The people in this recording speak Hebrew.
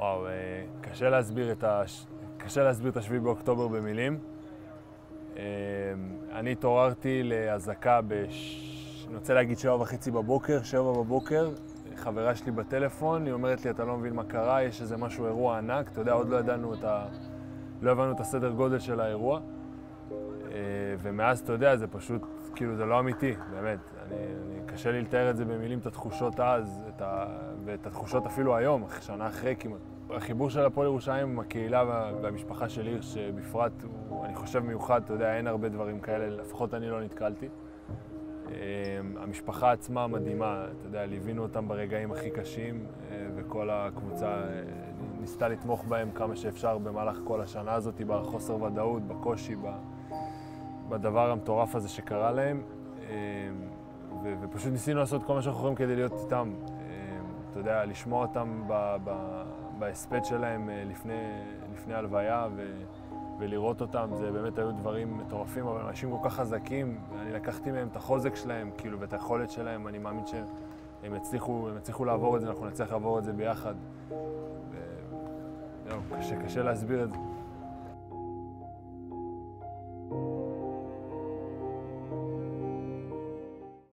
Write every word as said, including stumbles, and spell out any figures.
וואו, קשה להסביר את ה... קשה להסביר את השביעי באוקטובר במילים. אני התעוררתי להזעקה בש... אני רוצה להגיד שבע וחצי בבוקר, שבע בבוקר, חברה שלי בטלפון, היא אומרת לי, אתה לא מבין מה קרה, יש איזה משהו, אירוע ענק, אתה יודע, עוד לא ידענו את ה... לא הבנו את הסדר גודל של האירוע. ומאז, אתה יודע, זה פשוט, כאילו, זה לא אמיתי, באמת. אני, אני, קשה לי לתאר את זה במילים, את התחושות אז, את ה... ואת התחושות אפילו היום, שנה אחרי כמעט. החיבור של הפועל ירושלים עם הקהילה והמשפחה של עיר, שבפרט הוא, אני חושב, מיוחד, אתה יודע, אין הרבה דברים כאלה, לפחות אני לא נתקלתי. המשפחה עצמה מדהימה, אתה יודע, ליווינו אותם ברגעים הכי קשים, וכל הקבוצה ניסתה לתמוך בהם כמה שאפשר במהלך כל השנה הזאת, בחוסר ודאות, בקושי, בדבר המטורף הזה שקרה להם, ופשוט ניסינו לעשות כל מה שאנחנו יכולים כדי להיות איתם. אתה יודע, לשמוע אותם בהספד שלהם לפני, לפני הלוויה ולראות אותם, זה באמת היו דברים מטורפים, אבל אנשים כל כך חזקים, אני לקחתי מהם את החוזק שלהם, כאילו, ואת היכולת שלהם, אני מאמין שהם יצליחו, הם יצליחו לעבור את זה, אנחנו נצליח לעבור את זה ביחד. וזהו, קשה, קשה להסביר את זה.